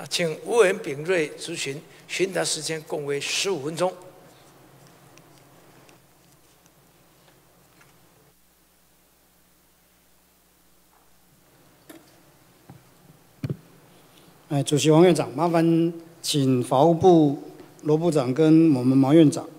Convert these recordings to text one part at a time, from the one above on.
请吴委员秉锐质询，询答时间共为15分钟。 主席王院长，麻烦请法务部罗部长跟我们毛院长。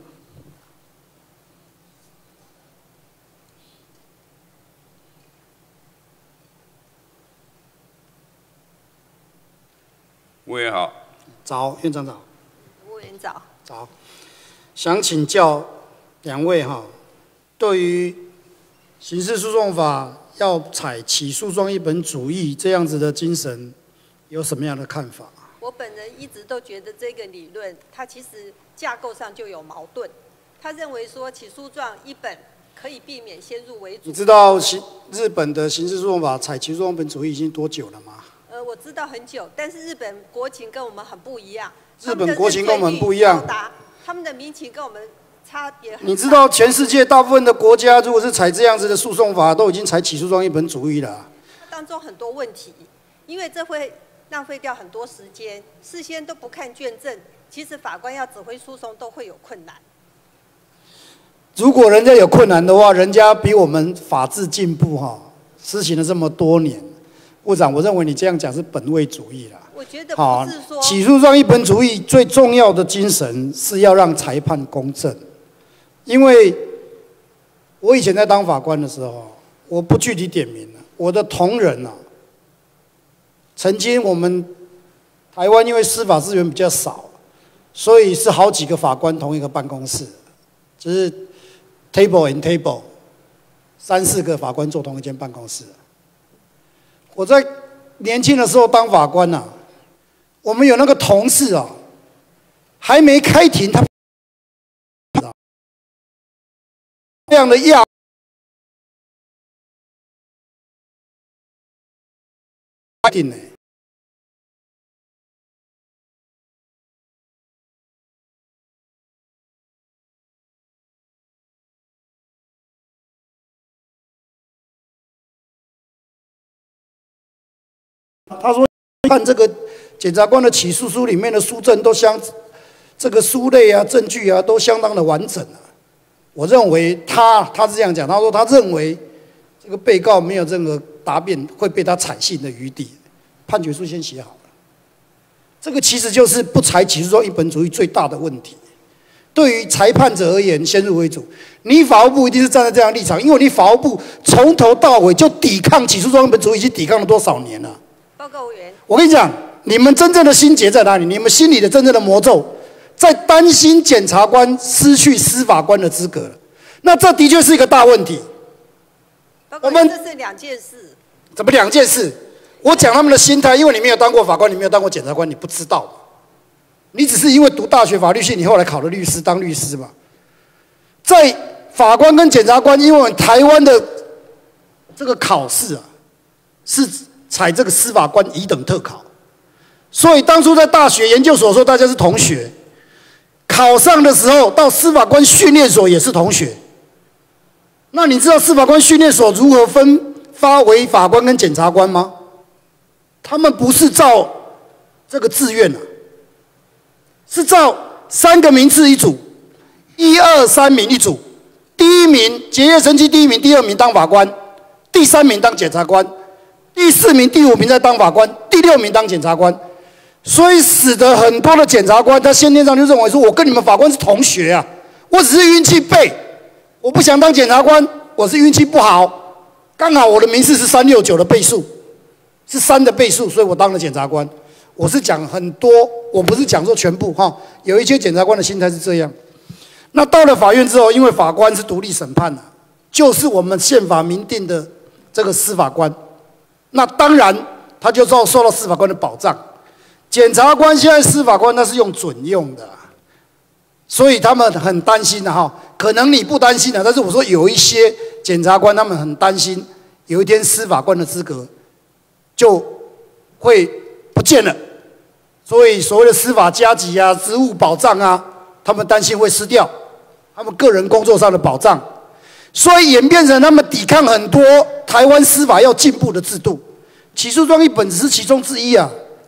委员好， 早，院长早。 委员早。 早，想请教两位对于刑事诉讼法要采起诉状一本主义这样子的精神，有什么样的看法？ 我本人一直都觉得这个理论，它其实架构上就有矛盾。他认为说起诉状一本可以避免先入为主。 你知道日本的刑事诉讼法采起诉状一本主义已经多久了吗？ 我知道很久，但是日本国情跟我们很不一样。 日本国情跟我们不一样， 他们的民情跟我们差别很大。 你知道全世界大部分的国家，如果是采这样子的诉讼法，都已经采起诉状一本主义了。 当中很多问题，因为这会浪费掉很多时间，事先都不看卷证，其实法官要指挥诉讼都会有困难。 如果人家有困难的话，人家比我们法治进步施行了这么多年。部长，我认为你这样讲是本位主义啦。 我觉得不是说起诉状一本主义最重要的精神是要让裁判公正。因为我以前在当法官的时候，我不具体点名了，我的同仁曾经我们台湾因为司法资源比较少，所以是好几个法官同一个办公室，就是 table and table， 3、4个法官坐同一间办公室。我在年轻的时候当法官我们有那个同事还没开庭，他这样的样定呢。他说：“看这个检察官的起诉书里面的书证都这个书类证据都相当的完整我认为他是这样讲，他说他认为这个被告没有任何答辩会被他采信的余地，判决书先写好了。这个其实就是不采起诉状一本主义最大的问题。对于裁判者而言，先入为主。你法务部一定是站在这样的立场，因为你法务部从头到尾就抵抗起诉状一本主义，已经抵抗了多少年了？” 报告委员， 我跟你讲，你们真正的心结在哪里？你们心里的真正的魔咒，在担心检察官失去司法官的资格了。那这的确是一个大问题。 我们这是2件事。 怎么2件事？我讲他们的心态，因为你没有当过法官，你没有当过检察官，你不知道。你只是因为读大学法律系，你后来考了律师，当律师嘛。在法官跟检察官，因为我们台湾的这个考试是采这个司法官乙等特考，所以当初在大学研究所的时候，大家是同学。考上的时候，到司法官训练所也是同学。那你知道司法官训练所如何分发为法官跟检察官吗？他们不是照这个志愿是照3个名次一组，1、2、3名一组。第1名结业成绩第1名、第2名当法官，第3名当检察官。第4名、第5名再当法官，第6名当检察官，所以使得很多的检察官他先天上就认为说，我跟你们法官是同学我只是运气背，我不想当检察官，我是运气不好，刚好我的名次是369的倍数，是3的倍数，所以我当了检察官。我是讲很多，我不是讲说全部有一些检察官的心态是这样。那到了法院之后，因为法官是独立审判就是我们宪法明定的这个司法官。那当然，他就受到司法官的保障。检察官现在司法官他是用准用的，所以他们很担心可能你不担心但是我说有一些检察官他们很担心，有一天司法官的资格就会不见了，所以所谓的司法加给职务保障他们担心会失掉，他们个人工作上的保障。所以演变成他们抵抗很多台湾司法要进步的制度，起诉状一本只是其中之一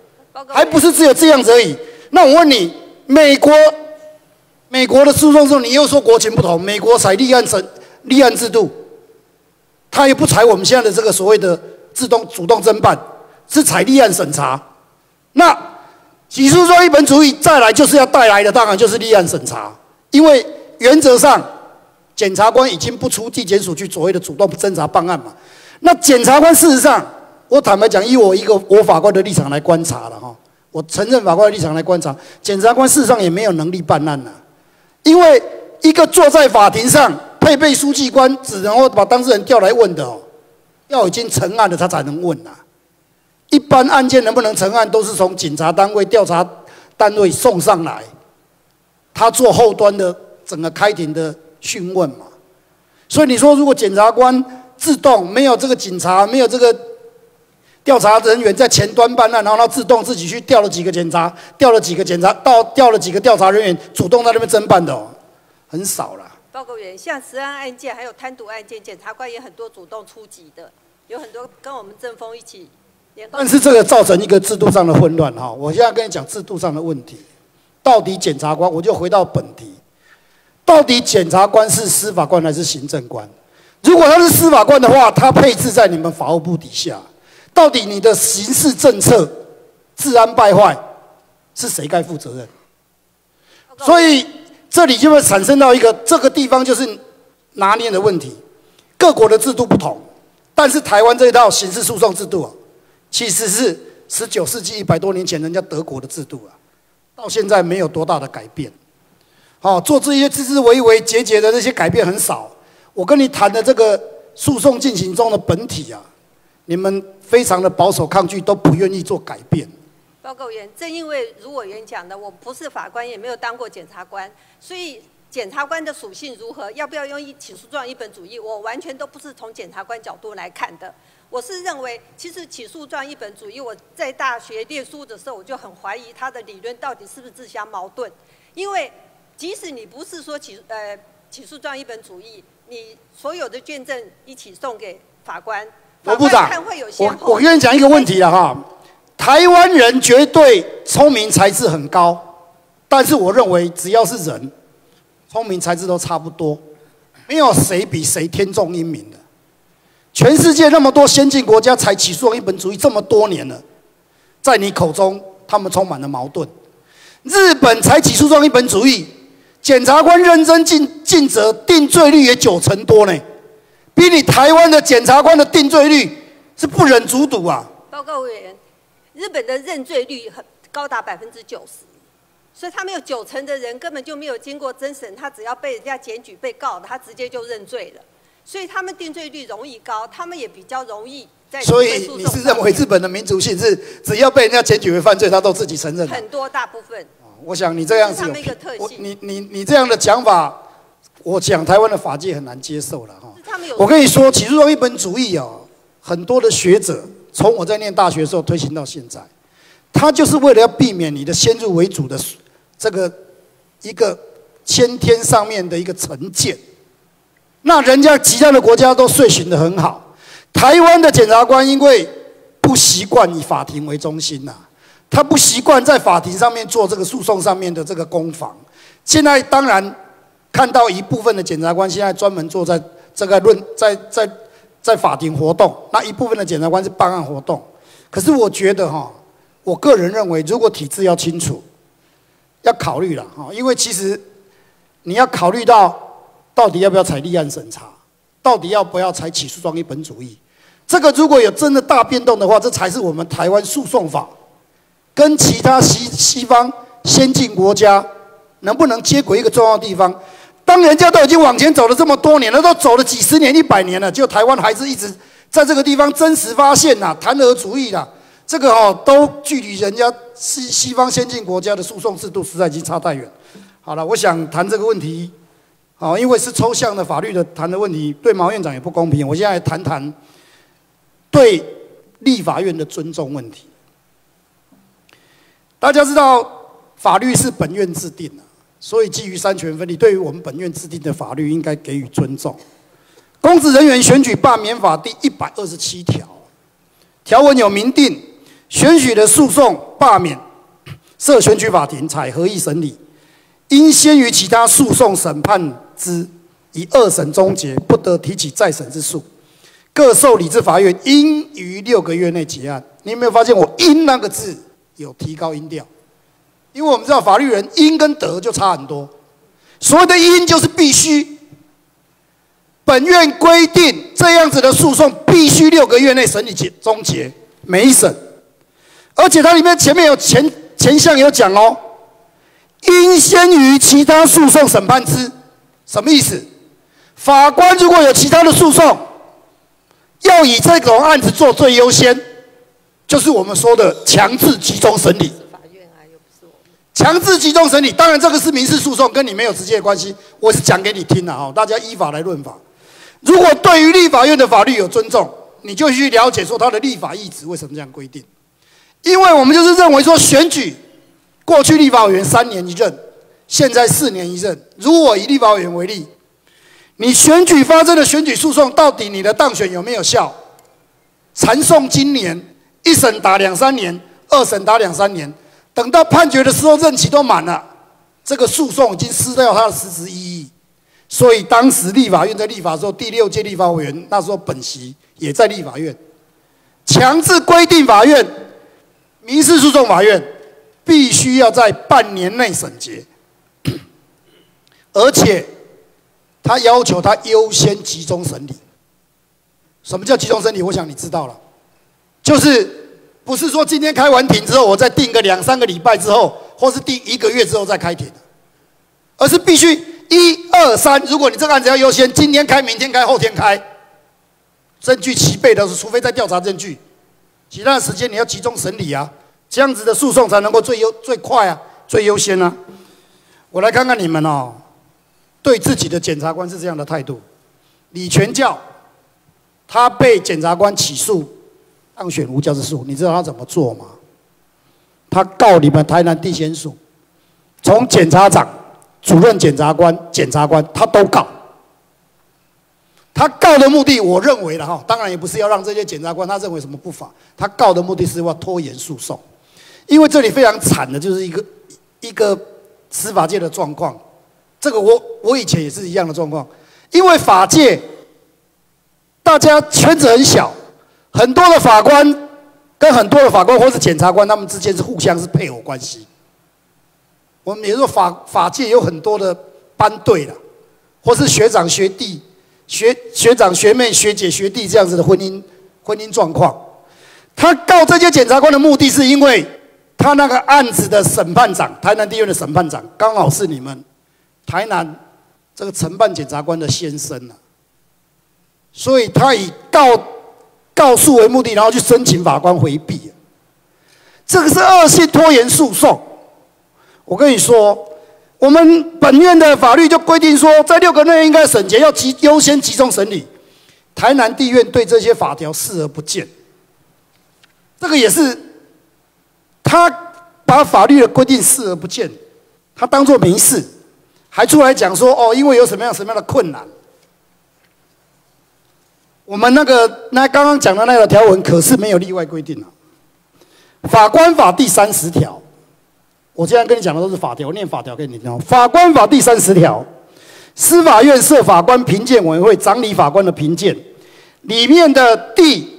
还不是只有这样子而已。那我问你，美国的诉讼时候，你又说国情不同，美国采立案制度，他也不采我们现在的这个所谓的主动侦办，是采立案审查。那起诉状一本主义再来就是要带来的，当然就是立案审查，因为原则上检察官已经不出地检署去所谓的主动侦查办案嘛。那检察官事实上，我坦白讲，以我法官的立场来观察了哈，我承认法官的立场来观察，检察官事实上也没有能力办案了，因为一个坐在法庭上配备书记官，只能够把当事人调来问的哦，要已经成案了他才能问呐。一般案件能不能成案，都是从警察单位、调查单位送上来，他做后端的整个开庭的讯问嘛。所以你说，如果检察官自动没有这个警察，没有这个调查人员在前端办案，然后他自动自己去调了几个检察，调了几个调查人员，主动在那边侦办的哦，很少啦。 报告员，像食安案件还有贪渎案件，检察官也很多主动出击的，有很多跟我们政风一起。 但是这个造成一个制度上的混乱哈，我现在跟你讲制度上的问题。到底检察官，我就回到本题，到底检察官是司法官还是行政官？如果他是司法官的话，他配置在你们法务部底下，到底你的刑事政策、治安败坏是谁该负责任？所以这里就会产生到一个这个地方就是拿捏的问题。各国的制度不同，但是台湾这一套刑事诉讼制度啊，其实是19世纪100多年前人家德国的制度啊，到现在没有多大的改变。好，做这些枝枝微微、节节的那些改变很少。我跟你谈的这个诉讼进行中的本体啊，你们非常的保守抗拒，都不愿意做改变。 报告员，正因为如委员讲的，我不是法官，也没有当过检察官，所以检察官的属性如何，要不要用起诉状一本主义，我完全都不是从检察官角度来看的。我是认为，其实起诉状一本主义，我在大学念书的时候，我就很怀疑他的理论到底是不是自相矛盾。因为即使你不是说起诉状一本主义，你所有的卷证一起送给法官，法官看会有先后。我跟你讲一个问题了哈，台湾人绝对聪明才智很高，但是我认为只要是人，聪明才智都差不多，没有谁比谁天纵英明的。全世界那么多先进国家采起诉状一本主义这么多年了，在你口中他们充满了矛盾。日本采起诉状一本主义，检察官认真尽责，定罪率也90%多呢，比你台湾的检察官的定罪率是不忍卒睹啊！ 报告委员，日本的认罪率高达90%，所以他们有90%的人根本就没有经过侦审，他只要被人家检举被告的，他直接就认罪了。所以他们定罪率容易高，他们也比较容易在所以你是认为日本的民族性是只要被人家检举为犯罪，他都自己承认？ 很多大部分。 我想你这样子有， 是他们一个特性。 你这样的讲法，我讲台湾的法界很难接受了哈。我跟你说，起诉状一本主义哦，很多的学者从我在念大学的时候推行到现在，他就是为了要避免你的先入为主的这个一个先天上面的一个成见。那人家其他的国家都遂行得很好，台湾的检察官因为不习惯以法庭为中心呐，他不习惯在法庭上面做这个诉讼上面的这个攻防。现在当然看到一部分的检察官现在专门做在这个在法庭活动，那一部分的检察官是办案活动。可是我觉得哈，我个人认为，如果体制要清楚，要考虑了哈，因为其实你要考虑到底要不要采立案审查，到底要不要采起诉状一本主义，这个如果有真的大变动的话，这才是我们台湾诉讼法跟其他西方先进国家能不能接轨一个重要的地方。当人家都已经往前走了这么多年了，都走了几十年、100年了，就台湾还是一直在这个地方真实发现呐、弹劾主义啦，这个都距离人家西方先进国家的诉讼制度实在已经差太远。好了，我想谈这个问题。好，因为是抽象的法律的谈的问题，对毛院长也不公平。我现在谈谈对立法院的尊重问题。大家知道，法律是本院制定的，所以基于三权分立，对于我们本院制定的法律应该给予尊重。公职人员选举罢免法第127条，条文有明定， 选举的诉讼罢免，设选举法庭采合议审理，因先于其他诉讼审判之，以二审终结，不得提起再审之诉。各受理之法院应于6个月内结案。你有没有发现我“应”那个字有提高音调？因为我们知道法律人“应”跟“得”就差很多。所谓的“应”就是必须。本院规定这样子的诉讼必须6个月内审理终结，每一审。而且它里面前面有前项有讲哦，应先于其他诉讼审判之，什么意思？法官如果有其他的诉讼，要以这种案子做最优先，就是我们说的强制集中审理。 法院啊，又不是我们。 强制集中审理，当然这个是民事诉讼，跟你没有直接的关系，我是讲给你听的哦，大家依法来论法。如果对于立法院的法律有尊重，你就去了解说它的立法意旨为什么这样规定。因为我们就是认为说选举，过去立法委员3年一任，现在4年一任。如我以立法委员为例，你选举发生的选举诉讼，到底你的当选有没有效？缠讼今年1审打2、3年，2审打2、3年，等到判决的时候任期都满了，这个诉讼已经失掉它的实质意义。所以当时立法院在立法的时候，第6届立法委员那时候本席也在立法院，强制规定法院民事诉讼法院必须要在半年内审结，而且他要求他优先集中审理。什么叫集中审理？我想你知道了，就是不是说今天开完庭之后，我再定个2、3个礼拜之后，或是定1个月之后再开庭，而是必须1、2、3。如果你这个案子要优先，今天开、明天开、后天开，证据齐备的，除非在调查证据，其他的时间你要集中审理啊，这样子的诉讼才能够最快啊，最优先啊。我来看看你们哦，对自己的检察官是这样的态度。李全教，他被检察官起诉当选无价之诉，你知道他怎么做吗？他告你们台南地检署，从检察长、主任检察官、他都告。他告的目的，我认为了哈，当然也不是要让这些检察官他认为什么不法，他告的目的是要拖延诉讼，因为这里非常惨的就是一个司法界的状况，这个我以前也是一样的状况，因为法界大家圈子很小，很多的法官跟很多的法官或是检察官他们之间是互相是配偶关系，我们也说法界有很多的班队了，或是学长学弟。学长、学妹、学姐、学弟这样子的婚姻状况，他告这些检察官的目的是因为他那个案子的审判长，台南地院的审判长，刚好是你们台南这个承办检察官的先生啊，所以他以告诉为目的，然后去申请法官回避，这个是恶性拖延诉讼。我跟你说。我们本院的法律就规定说，在6个月内应该审结，要优先集中审理。台南地院对这些法条视而不见，这个也是他把法律的规定视而不见，他当作没事，还出来讲说哦，因为有什么样的困难。我们那刚刚讲的那个条文可是没有例外规定啊，《法官法》第30条。我现在跟你讲的都是法条，我念法条给你听。《法官法》第30条，司法院设法官评鉴委员会，掌理法官的评鉴。里面的第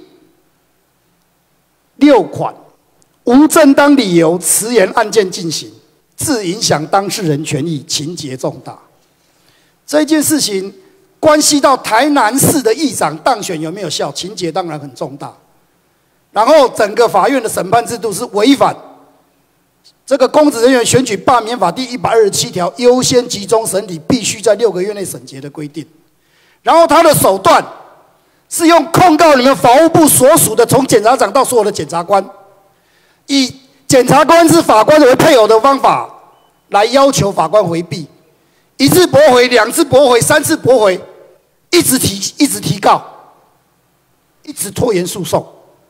6款，无正当理由迟延案件进行，致影响当事人权益，情节重大。这件事情关系到台南市的议长当选有没有效，情节当然很重大。然后整个法院的审判制度是违反这个公职人员选举罢免法第127条优先集中审理，必须在6个月内审结的规定。然后他的手段是用控告你们法务部所属的从检察长到所有的检察官，以检察官是法官为配偶的方法来要求法官回避，1次驳回、2次驳回、3次驳回，一直提告，一直拖延诉讼。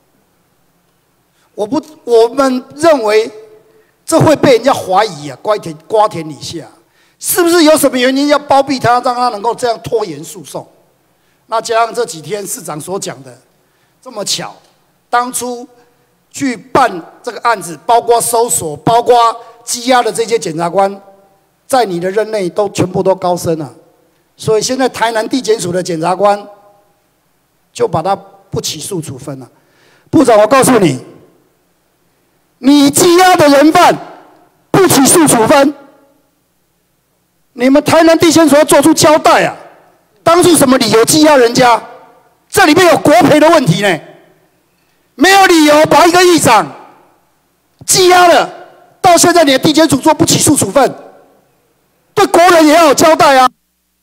我们认为。这会被人家怀疑啊，瓜田李下，是不是有什么原因要包庇他，让他能够这样拖延诉讼？那加上这几天市长所讲的，这么巧，当初去办这个案子，包括搜索、包括羁押的这些检察官，在你的任内全部都高升了。所以现在台南地检署的检察官就把他不起诉处分了。部长，我告诉你，你羁押的人犯不起诉处分，你们台南地检署要做出交代啊！当初什么理由羁押人家？这里面有国赔的问题呢，没有理由把一个议长羁押了，到现在你的地检署做不起诉处分，对国人也要有交代啊！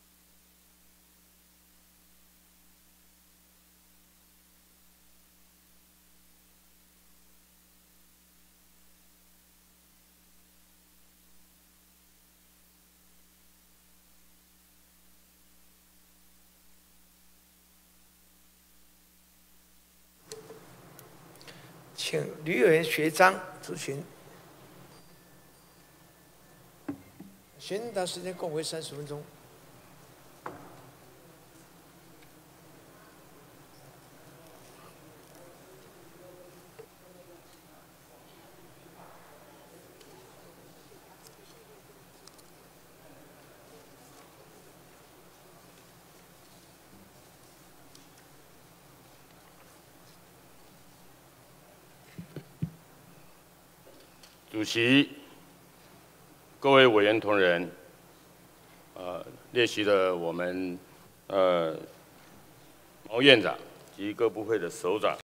请吕委员学章出询。询答时间共为30分钟。 主席、各位委员同仁，列席了我们毛院长及各部会的首长。